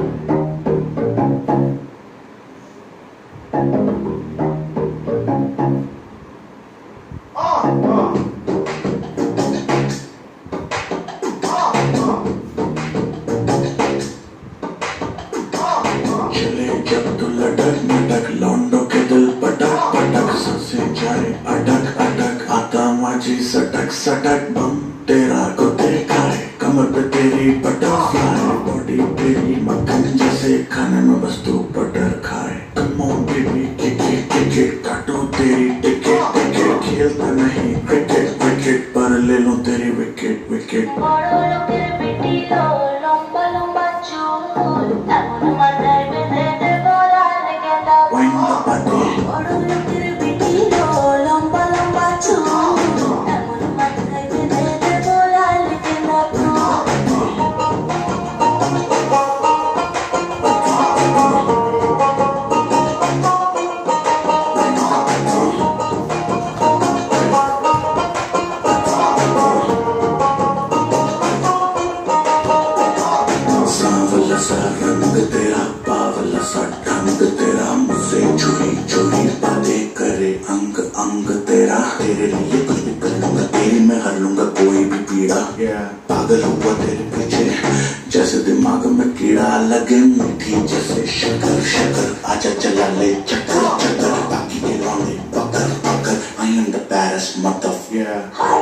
चले जब तू लटक मटक लौंडों के दिल पटक पटक सांसें जाए अटक अटक आता माझी सटक सटक बम तेरा को देखा है कमर पे तेरी बटरफ्लाई बॉडी तेरी मक्खन जैसे खाने में बस तू बटर खाए कम ऑन बेबी टिकट काटो तेरी टिकट टिकट खेलता नहीं क्रिकेट विकेट पर ले लो तेरी विकेट विकेट सा रंग तेरा बावला सा ढंग तेरा मुझसे चोरी चोरी बातें करे अंग अंग तेरा तेरे लिए कुछ भी कर लूंगा तेरी मैं हर लूंगा कोई भी पीड़ा पागल हुआ तेरे पीछे जैसे दिमाग में कीड़ा लगे मीठी जैसे शकर शकर आजा चला ले चक्कर चक्कर बाकी के लौंडे पकड़ पकड़ I am the baddest motherfucker